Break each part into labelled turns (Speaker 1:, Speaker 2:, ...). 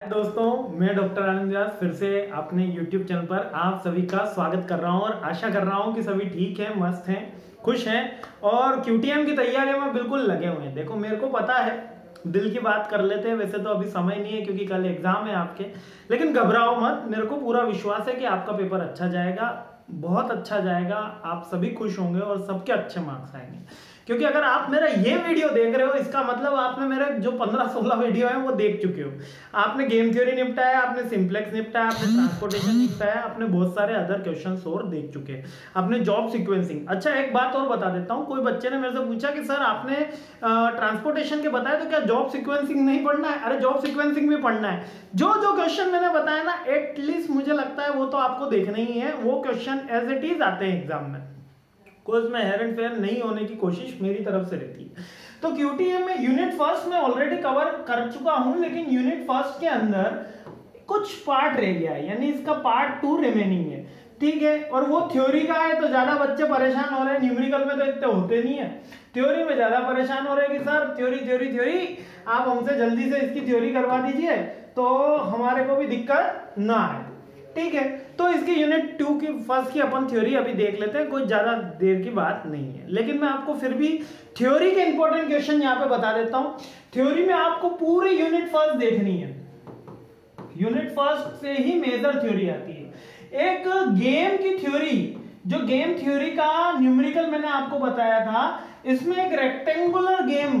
Speaker 1: दोस्तों, मैं डॉक्टर आनंद व्यास फिर से अपने YouTube चैनल पर आप सभी का स्वागत कर रहा हूं और आशा कर रहा हूं कि सभी ठीक हैं, मस्त हैं, खुश हैं और QTM की तैयारी में बिल्कुल लगे हुए हैं। देखो, मेरे को पता है, दिल की बात कर लेते हैं। वैसे तो अभी समय नहीं है क्योंकि कल एग्जाम है आपके, लेकिन घबराओ मत। मेरे को पूरा विश्वास है कि आपका पेपर अच्छा जाएगा, बहुत अच्छा जाएगा। आप सभी खुश होंगे और सबके अच्छे मार्क्स आएंगे। क्योंकि अगर आप मेरा ये वीडियो देख रहे हो, इसका मतलब आपने मेरे जो 15-16 वीडियो है वो देख चुके हो। आपने गेम थ्योरी निपटाया, आपने सिंप्लेक्स निपटाया, आपने ट्रांसपोर्टेशन निपटाया, आपने बहुत सारे अदर क्वेश्चंस और देख चुके हैं, आपने जॉब सीक्वेंसिंग। अच्छा, एक बात और बता देता हूँ। कोई बच्चे ने मेरे से पूछा कि सर आपने ट्रांसपोर्टेशन के बताया तो क्या जॉब सीक्वेंसिंग नहीं पढ़ना है? अरे जॉब सीक्वेंसिंग भी पढ़ना है। जो जो क्वेश्चन मैंने बताया ना, एटलीस्ट मुझे लगता है वो तो आपको देखना ही है। वो क्वेश्चन एज इट इज आते हैं एग्जाम में, कोई उसमें हेयर एंड फेयर नहीं होने की कोशिश मेरी तरफ से रहती है। तो QTM में यूनिट फर्स्ट में ऑलरेडी कवर कर चुका हूं, लेकिन यूनिट फर्स्ट के अंदर कुछ पार्ट रह गया है, यानी इसका पार्ट 2 रिमेनिंग है, ठीक है। और वो थ्योरी का है, तो ज्यादा बच्चे परेशान हो रहे हैं। न्यूमेरिकल में तो इतने होते नहीं है, थ्योरी में ज्यादा परेशान हो रहे हैं कि सर थ्योरी थ्योरी थ्योरी, आप हमसे जल्दी से इसकी थ्योरी करवा दीजिए तो हमारे को भी दिक्कत ना आए, ठीक है। तो इसकी यूनिट 2 की फर्स्ट की अपन थ्योरी अभी देख लेते हैं, कोई ज्यादा देर की बात नहीं है। लेकिन मैं आपको फिर भी थ्योरी के इंपॉर्टेंट क्वेश्चन यहाँ पे बता देता हूं। थ्योरी में आपको पूरी यूनिट फर्स्ट देखनी है। यूनिट फर्स्ट से ही मेजर थ्योरी आती है। एक गेम की थ्योरी, जो गेम थ्योरी का न्यूमेरिकल मैंने आपको बताया था, इसमें एक रेक्टेंगुलर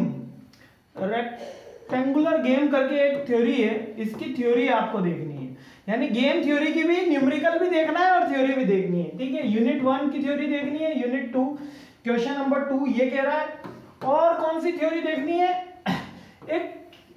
Speaker 1: गेम करके एक थ्योरी है। इसकी थ्योरी आपको देखनी है, यानी गेम थ्योरी की भी न्यूमेरिकल भी देखना है और थ्योरी भी देखनी है, ठीक है। यूनिट 1 की थ्योरी देखनी है, यूनिट 2 क्वेश्चन नंबर 2 ये कह रहा है। और कौन सी थ्योरी देखनी है? एक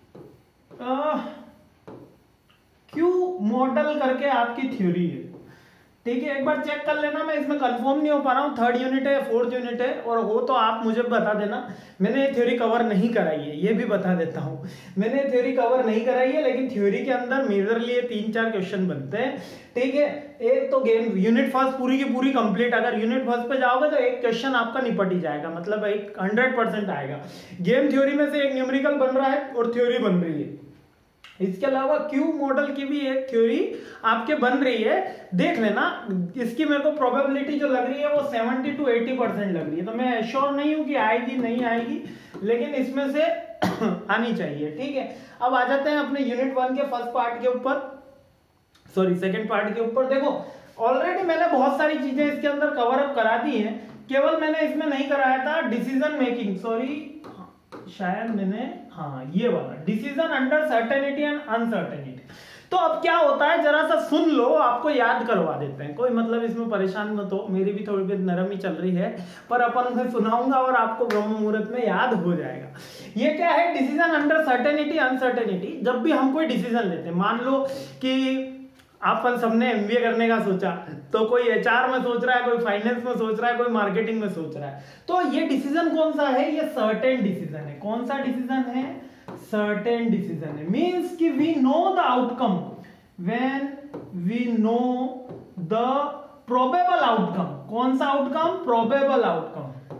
Speaker 1: क्यू मॉडल करके आपकी थ्योरी है, ठीक है। एक बार चेक कर लेना, मैं इसमें कंफर्म नहीं हो पा रहा हूँ, 3rd यूनिट है, 4th यूनिट है, और हो तो आप मुझे बता देना। मैंने ये थ्योरी कवर नहीं कराई है, ये भी बता देता हूँ। मैंने थ्योरी कवर नहीं कराई है, लेकिन थ्योरी के अंदर मेजरली 3-4 क्वेश्चन बनते हैं, ठीक है। एक तो गेम यूनिट फर्स्ट पूरी की पूरी कंप्लीट, अगर यूनिट फर्स्ट पे जाओगे तो एक क्वेश्चन आपका निपट ही जाएगा, मतलब एक 100% आएगा। गेम थ्योरी में से एक न्यूमेरिकल बन रहा है और थ्योरी बन रही है। इसके अलावा क्यू मॉडल की भी एक थ्योरी आपके बन रही है, देख लेना। इसकी मेरे को प्रोबेबिलिटी जो लग रही है वो 70 to 80% लग रही है, तो मैं एश्योर नहीं हूं कि आएगी नहीं आएगी, लेकिन इसमें से आनी चाहिए, ठीक है। अब आ जाते हैं अपने यूनिट 1 के फर्स्ट पार्ट के ऊपर, सॉरी सेकंड पार्ट के ऊपर। देखो, ऑलरेडी मैंने बहुत सारी चीजें इसके अंदर कवर अप करा दी है, केवल मैंने इसमें नहीं कराया था डिसीजन मेकिंग, सॉरी शायद मैंने, हाँ ये वाला, decision under certainty and uncertainty. तो अब क्या होता है, जरा सा सुन लो, आपको याद करवा देते हैं। कोई मतलब इसमें परेशान मत हो, मेरी भी थोड़ी बहुत नरम ही चल रही है, पर अपन मैं सुनाऊंगा और आपको ब्रह्म मुहूर्त में याद हो जाएगा। ये क्या है, डिसीजन अंडर सर्टेनिटी अनसर्टेनिटी। जब भी हम कोई डिसीजन लेते हैं, मान लो कि अपन सबने MBA करने का सोचा, तो कोई HR में सोच रहा है, कोई फाइनेंस में सोच रहा है, कोई मार्केटिंग में सोच रहा है, तो ये डिसीजन कौन सा है? ये सर्टेन डिसीजन है। कौन सा डिसीजन है? सर्टेन डिसीजन है। मींस कि we know the outcome when we know the probable outcome. कौन सा outcome? Probable outcome.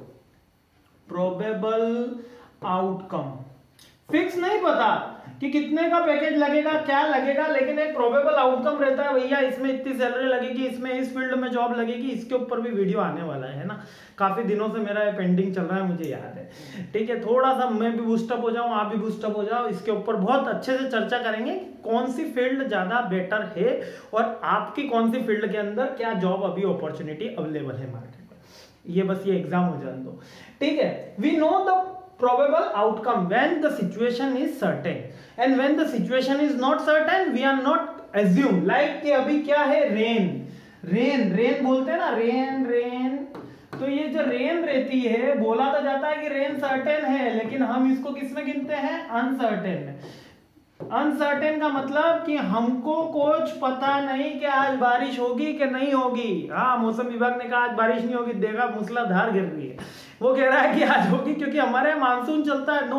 Speaker 1: Probable outcome fix नहीं पता कि कितने का पैकेज लगेगा, क्या लगेगा, लेकिन एक प्रोबेबल आउटकम रहता है, भैया इसमें इतनी सैलरी लगेगी, इसमें इस फील्ड में जॉब लगेगी। इसके ऊपर भी वीडियो आने वाला है ना, काफी दिनों से मेरा पेंडिंग चल रहा है, मुझे याद है, ठीक है। थोड़ा सा मैं भी बूस्टअप हो जाऊं, आप भी बूस्टअप हो जाओ, इसके ऊपर बहुत अच्छे से चर्चा करेंगे कौन सी फील्ड ज्यादा बेटर है और आपकी कौन सी फील्ड के अंदर क्या जॉब अभी अपॉर्चुनिटी अवेलेबल है मार्केट में। ये बस ये एग्जाम हो जाने दो, ठीक है। We know the probable outcome when the situation is certain, and when the situation is not certain we are not assume, like कि अभी क्या है, रेन बोलते हैं ना, रेन। तो ये जो रेन रहती है, बोला तो जाता है कि रेन सर्टेन है, लेकिन हम इसको किस में गिनते हैं? अनसर्टेन में। अनसर्टेन का मतलब कि हमको कुछ पता नहीं कि आज बारिश होगी कि नहीं होगी। हाँ, मौसम विभाग ने कहा आज बारिश नहीं होगी, देखा मूसलाधार गिर रही है, वो कह रहा है कि आज होगी, क्योंकि हमारे मानसून चलता है। No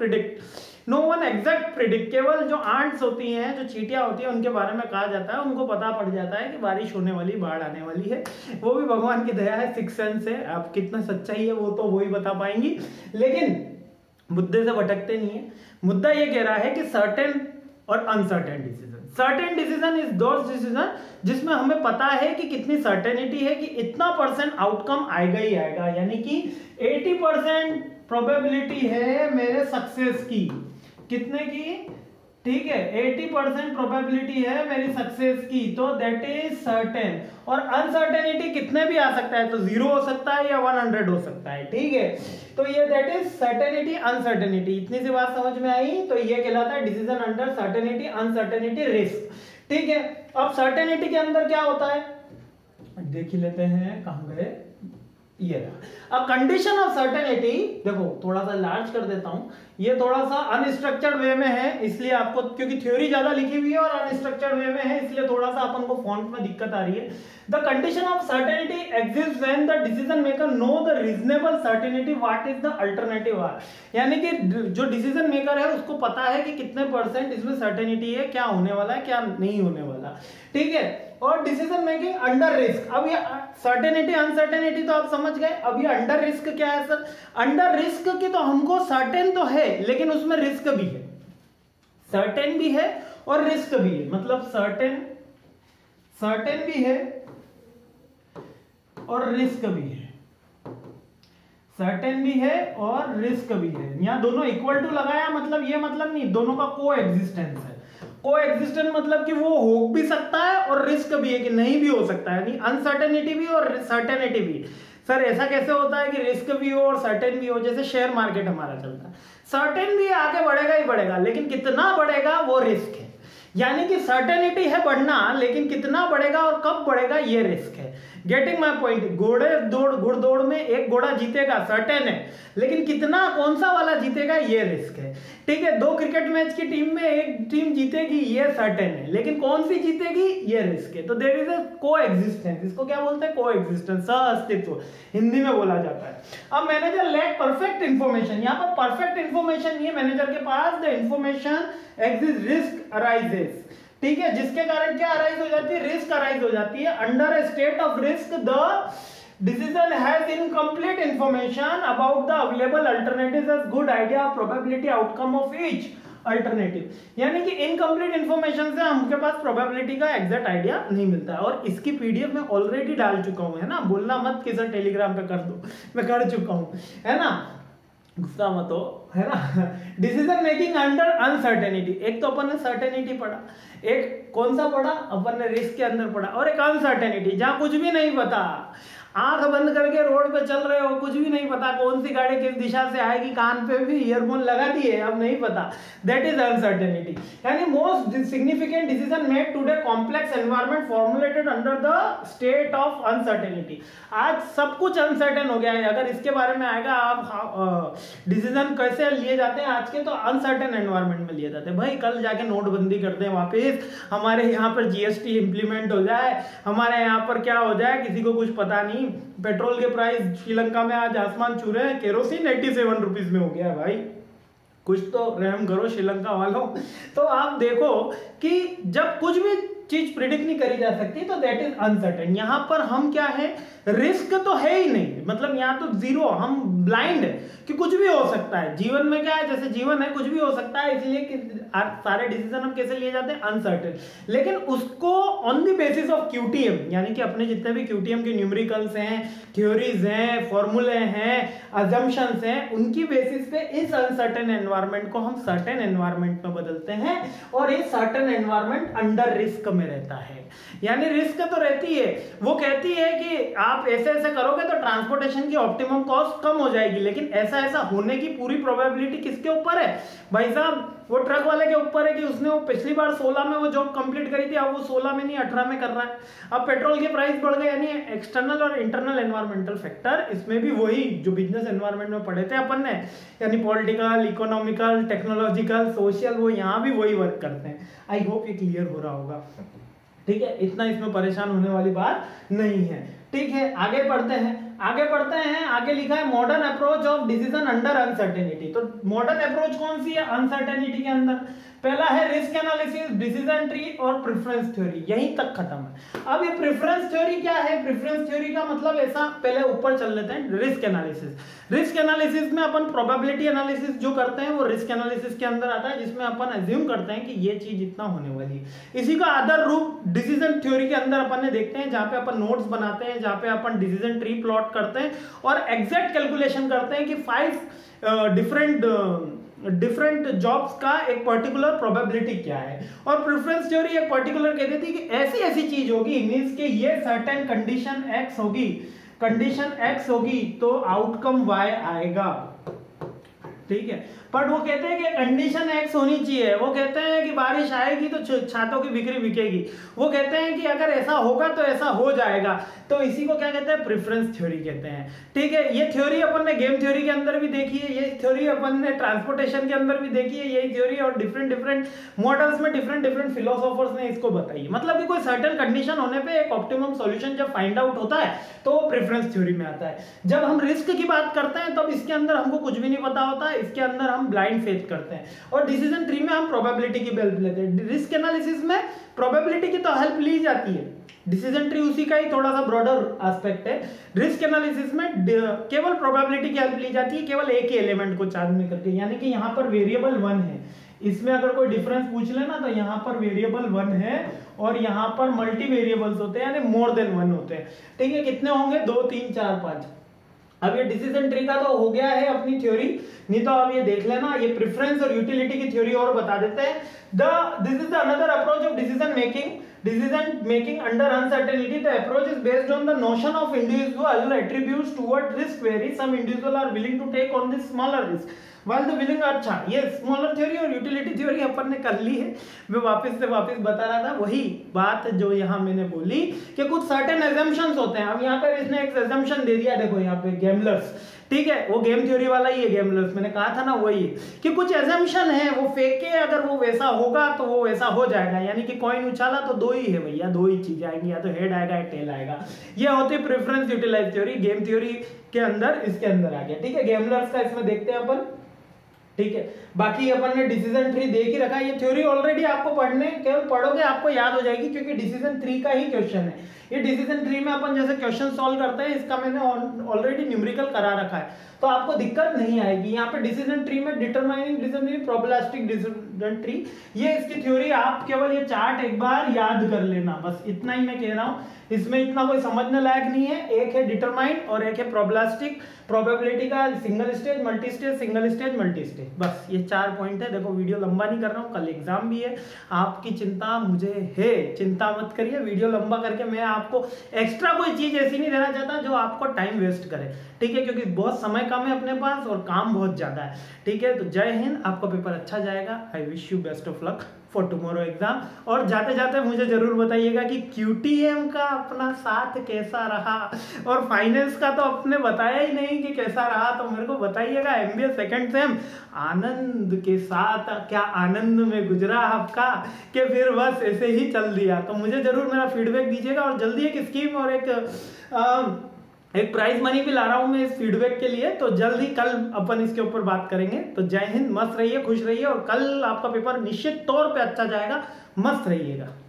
Speaker 1: one exact predict. केवल जो आंट्स होती हैं, जो चींटियां होती हैं, उनके बारे में कहा जाता है, उनको पता पड़ जाता है कि बारिश होने वाली, बाढ़ आने वाली है। वो भी भगवान की दया है, सिक्स सेंस है। आप कितना सच्चाई है वो तो वही बता पाएंगी, लेकिन मुद्दे से भटकते नहीं है। मुद्दा ये कह रहा है कि सर्टेन और uncertain decision. Certain decision is those decision जिसमें हमें पता है कि कितनी सर्टेनिटी है कि इतना % आउटकम आएगा ही आएगा, यानी कि 80% प्रोबेबिलिटी है मेरे सक्सेस की। कितने की? ठीक है, 80% प्रोबेबिलिटी है मेरी सक्सेस की, तो दैट इज सर्टेन। और अनसर्टेनिटी कितने भी आ सकता है, तो 0 हो सकता है या 100 हो सकता है। ठीक है, तो ये दैट इज सर्टेनिटी अनसर्टेनिटी। इतनी सी बात समझ में आई, तो ये कहलाता है decision under certainty uncertainty risk. ठीक है, अब सर्टेनिटी के अंदर क्या होता है देख ही लेते हैं, कहां गए ये रहा। अब कंडीशन ऑफ सर्टेनिटी देखो, थोड़ा सा लार्ज कर देता हूं, ये थोड़ा सा अनस्ट्रक्चर्ड वे में है, इसलिए आपको, क्योंकि थ्योरी ज्यादा लिखी हुई है और अनस्ट्रक्चर्ड वे में है, इसलिए थोड़ा सा अपन को फॉन्ट में दिक्कत आ रही है। The condition of certainty exist when the decision maker know the reasonable certainty what is the alternative are, यानी कि जो डिसीजन मेकर है उसको पता है कि कितने % इसमें सर्टेनिटी है, क्या होने वाला है क्या नहीं होने वाला। ठीक है, और डिसीजन मेकिंग अंडर रिस्क। अब ये सर्टेनिटी अनसर्टेनिटी तो आप समझ गए, अब ये अंडर रिस्क क्या है सर? अंडर रिस्क की तो हमको सर्टेन तो है लेकिन उसमें रिस्क भी है, सर्टेन भी है और रिस्क भी है, मतलब सर्टेन भी है और रिस्क भी है, सर्टेन भी है और रिस्क भी है। यहां दोनों इक्वल टू लगाया, मतलब ये मतलब नहीं, दोनों का को एग्जिस्टेंस है। को एग्जिस्टेंस मतलब कि वो हो भी सकता है और रिस्क भी है कि नहीं भी हो सकता है, यानी अनसर्टेनिटी भी और सर्टेनिटी भी। सर ऐसा कैसे होता है कि रिस्क भी हो और सर्टेन भी हो? जैसे शेयर मार्केट हमारा चलता है, सर्टेन भी आगे बढ़ेगा ही बढ़ेगा, लेकिन कितना बढ़ेगा वो रिस्क है। यानी कि सर्टेनिटी है बढ़ना, लेकिन कितना बढ़ेगा और कब बढ़ेगा ये रिस्क है। Getting my point? घुड़दौड़ में एक घोड़ा जीतेगा, सर्टेन है, लेकिन कितना, कौन सा वाला जीतेगा ये रिस्क है। ठीक है, 2 क्रिकेट मैच की टीम में एक टीम जीतेगी ये सर्टेन है, लेकिन कौन सी जीतेगी ये रिस्क है। तो देयर इज अ को एग्जिस्टेंस, इसको क्या बोलते हैं? को एग्जिस्टेंस, सह अस्तित्व हिंदी में बोला जाता है। अब मैनेजर लैक परफेक्ट इंफॉर्मेशन, यहाँ पर परफेक्ट इंफॉर्मेशन नहीं है मैनेजर के पास, the information exist risk arises. ठीक है, जिसके कारण क्या अराइज हो जाती है? रिस्क अराइज हो जाती है। Under a state of risk the decision has incomplete information about the available alternatives as good idea probability outcome of each alternative, यानी कि इनकम्प्लीट इंफॉर्मेशन से हमके पास प्रोबेबिलिटी का एग्जैक्ट आइडिया नहीं मिलता है। और इसकी पीडीएफ में ऑलरेडी डाल चुका हूं, है ना, बोलना मत कि सर टेलीग्राम पे कर दो, मैं कर चुका हूं, है ना, गुस्सा मत हो, है ना। डिसीजन मेकिंग अंडर अनसर्टेनिटी, एक तो अपन ने सर्टेनिटी पढ़ा, एक कौन सा पढ़ा अपन ने? रिस्क के अंदर पढ़ा, और एक अनसर्टेनिटी जहां कुछ भी नहीं पता, आंख बंद करके रोड पे चल रहे हो, कुछ भी नहीं पता कौन सी गाड़ी किस दिशा से आएगी, कान पे भी ईयरफोन लगा दिए अब नहीं पता, दैट इज अनसर्टेनिटी। यानी most significant decision made today complex environment formulated under the state of uncertainty. आज सब कुछ अनसर्टेन हो गया है। अगर इसके बारे में आएगा आप डिसीजन कैसे लिए जाते हैं आज के, तो अनसर्टेन एनवायरनमेंट में लिए जाते हैं। भाई कल जाके नोटबंदी कर दें वापिस, हमारे यहाँ पर जीएसटी इंप्लीमेंट हो जाए, हमारे यहाँ पर क्या हो जाए किसी को कुछ पता नहीं, पेट्रोल के प्राइस श्रीलंका में आज आसमान छू रहे हैं, केरोसिन 87 रुपीज में हो गया है। भाई कुछ तो रहम करो श्रीलंका वालों। तो आप देखो कि जब कुछ भी चीज प्रिडिक्ट नहीं करी जा सकती, तो दैट इज अनसर्टेन। यहां पर हम क्या है, रिस्क तो है ही नहीं, मतलब यहाँ तो जीरो, हम ब्लाइंड कि कुछ भी हो सकता है। जीवन में क्या है, जैसे जीवन है कुछ भी हो सकता है, इसलिए कि सारे डिसीजन हम कैसे लिए जाते हैं? अनसर्टेन। लेकिन उसको on the basis of QTM, यानी कि अपने जितने भी क्यूटीएम के न्यूमेरिकल्स हैं, थ्योरीज हैं, फॉर्मूले हैं, अजम्पशंस हैं, उनकी बेसिस पे इस अनसर्टेन एनवायरनमेंट को हम सर्टेन एनवायरनमेंट में बदलते हैं, और ये सर्टेन एनवायरनमेंट अंडर रिस्क में रहता है। यानी रिस्क तो रहती है, वो कहती है कि आप ऐसे ऐसे करोगे तो ट्रांसपोर्टेशन की ऑप्टिमम कॉस्ट कम हो जाएगी, लेकिन ऐसा ऐसा होने की पूरी प्रोबेबिलिटी किसके ऊपर है भाई साहब? वो ट्रक वाले के ऊपर है कि उसने वो पिछली बार 16 में वो जॉब कंप्लीट करी थी, अब वो 16 में नहीं 18 में कर रहा है। अब पेट्रोल के प्राइस बढ़ गए, यानी एक्सटर्नल और इंटरनल एनवायरमेंटल फैक्टर, इसमें भी वही जो बिजनेस एनवायरमेंट में पढ़े थे अपन ने, यानी पॉलिटिकल, इकोनॉमिकल, टेक्नोलॉजिकल, सोशल, वो यहाँ भी वही वर्क करते हैं। आई होप ये क्लियर हो रहा होगा। ठीक है, इतना इसमें परेशान होने वाली बात नहीं है। ठीक है, आगे पढ़ते हैं। आगे लिखा है modern approach of decision under uncertainty. तो मॉडर्न अप्रोच कौन सी है अनसर्टेनिटी के अंदर? पहला है रिस्क एनालिसिस, डिसीजन ट्री और प्रेफरेंस थ्योरी, यहीं तक खत्म है। अब ये प्रेफरेंस थ्योरी क्या है? प्रेफरेंस थ्योरी का मतलब ऐसा, पहले ऊपर चल लेते हैं। रिस्क एनालिसिस, रिस्क एनालिसिस में अपन प्रोबेबिलिटी एनालिसिस जो करते हैं वो रिस्क एनालिसिस के अंदर आता है, जिसमें अपन अज्यूम करते हैं कि ये चीज इतना होने वाली है। इसी का अदर रूप डिसीजन थ्योरी के अंदर अपन ने देखते हैं, जहां पे अपन नोट्स बनाते हैं, जहां पे अपन डिसीजन ट्री प्लॉट करते हैं और एग्जैक्ट कैलकुलेशन करते हैं कि 5 डिफरेंट जॉब्स का एक पर्टिकुलर प्रोबेबिलिटी क्या है। और प्रेफरेंस थ्योरी एक पर्टिकुलर कहती थी कि ऐसी ऐसी चीज होगी, मींस के ये सर्टेन कंडीशन एक्स होगी, कंडीशन एक्स होगी तो आउटकम वाई आएगा, ठीक है। बट वो कहते हैं कि कंडीशन एक्स होनी चाहिए, वो कहते हैं कि बारिश आएगी तो छातों की बिक्री बिकेगी, वो कहते हैं कि अगर ऐसा होगा तो ऐसा हो जाएगा। तो इसी को क्या कहते हैं? प्रेफरेंस थ्योरी कहते हैं, ठीक है। ये थ्योरी अपन ने गेम थ्योरी के अंदर भी देखी है, ये थ्योरी अपन ने ट्रांसपोर्टेशन के अंदर भी देखी है, यही थ्योरी और डिफरेंट मॉडल्स में डिफरेंट फिलोसोफर्स ने इसको बताई है। मतलब कि कोई सर्टेन कंडीशन होने पे एक ऑप्टिमम सॉल्यूशन जब फाइंड आउट होता है तो वो प्रेफरेंस थ्योरी में आता है। जब हम रिस्क की बात करते हैं तब इसके अंदर हमको कुछ भी नहीं पता होता है, इसके अंदर हम ब्लाइंड फेथ करते हैं। और डिसीजन ट्री में हम प्रोबेबिलिटी की हेल्प लेते हैं। रिस्क एनालिसिस में प्रोबेबिलिटी की तो हेल्प ली जाती है, डिसीजन ट्री उसी का ही थोड़ा सा ब्रॉडर एस्पेक्ट है। रिस्क एनालिसिस में केवल प्रोबेबिलिटी की हेल्प ली जाती है, केवल एक ही एलिमेंट को चार्ज में करके, यानी कि यहाँ पर वेरिएबल 1 है। इसमें अगर कोई डिफरेंस पूछ लेना तो यहाँ पर वेरिएबल 1 है और यहाँ पर मल्टी वेरिएबल्स होते हैं, यानी मोर देन 1 होते हैं, ठीक है। कितने होंगे? 2 3 4 5। अब ये डिसीजन ट्री का तो हो गया है अपनी थ्योरी, नहीं तो अब ये देख लेना, ये प्रेफरेंस और यूटिलिटी की थ्योरी और बता देते हैं। This is the another approach of decision making under uncertainty. The approach is based on the notion of individual attributes toward risk vary. Some individuals are willing to take on this smaller risk while the willing, अच्छा ये smaller theory और utility theory अपन ने कर ली है। मैं वापस बता रहा था वही बात जो यहाँ मैंने बोली कि कुछ सर्टेन एजम्पशंस होते हैं। अब यहाँ पर इसने एक एजम्पशन दे दिया, देखो यहाँ पे गैम्बलर्स, ठीक है, वो गेम थ्योरी वाला ही है गैम्बलर्स, मैंने कहा था ना वही है कि कुछ एजम्पशन है, वो फेक के अगर वो वैसा होगा तो वो वैसा हो जाएगा। यानी कि कॉइन उछाला तो 2 ही है भैया, 2 ही चीजें आएंगी, या तो हेड आएगा या टेल आएगा। ये होती है preference utilise theory, game theory के अंदर, इसके अंदर आ गया, ठीक है। गैम्बलर्स का इसमें देखते हैं अपन, ठीक है। बाकी अपन ने डिसीजन ट्री देख ही रखा है। ये थ्योरी ऑलरेडी आपको केवल पढ़ोगे आपको याद हो जाएगी, क्योंकि डिसीजन ट्री का ही क्वेश्चन है ये। डिसीजन ट्री में अपन जैसे क्वेश्चन सॉल्व करते हैं, इसका मैंने ऑलरेडी न्यूमेरिकल करा रखा है, तो आपको दिक्कत नहीं आएगी। यहाँ पे डिसीजन ट्री में determining decision tree, probabilistic decision tree, ये इसकी थ्योरी आप केवल ये चार्ट एक बार याद कर लेना, बस इतना ही मैं कह रहा हूँ। इसमें इतना कोई समझने लायक नहीं है। एक है डिटरमाइंड और एक है प्रोबेबिलिस्टिक, प्रोबेबिलिटी का single stage, multi stage, single stage, multi stage, बस ये 4 पॉइंट है। देखो वीडियो लंबा नहीं कर रहा हूँ, कल एग्जाम भी है, आपकी चिंता मुझे है, चिंता मत करिए। वीडियो लंबा करके मैं आपको एक्स्ट्रा कोई चीज ऐसी नहीं देना चाहता जो आपको टाइम वेस्ट करे, ठीक है, क्योंकि बहुत समय कम है अपने पास और काम बहुत ज्यादा है, ठीक है। तो जय हिंद, आपका पेपर अच्छा जाएगा। I wish you best of luck for tomorrow exam. और जाते जाते मुझे जरूर बताइएगा कि QTM का अपना साथ कैसा रहा, और फाइनेंस का तो अपने बताया ही नहीं कि कैसा रहा, तो मेरे को बताइएगा। MBA सेकंड सेम आनंद के साथ, क्या आनंद में गुजरा आपका, कि फिर बस ऐसे ही चल दिया। तो मुझे जरूर मेरा फीडबैक दीजिएगा। और जल्दी एक स्कीम और एक प्राइज मनी भी ला रहा हूं मैं इस फीडबैक के लिए, तो जल्दी कल अपन इसके ऊपर बात करेंगे। तो जय हिंद, मस्त रहिए, खुश रहिए, और कल आपका पेपर निश्चित तौर पे अच्छा जाएगा। मस्त रहिएगा।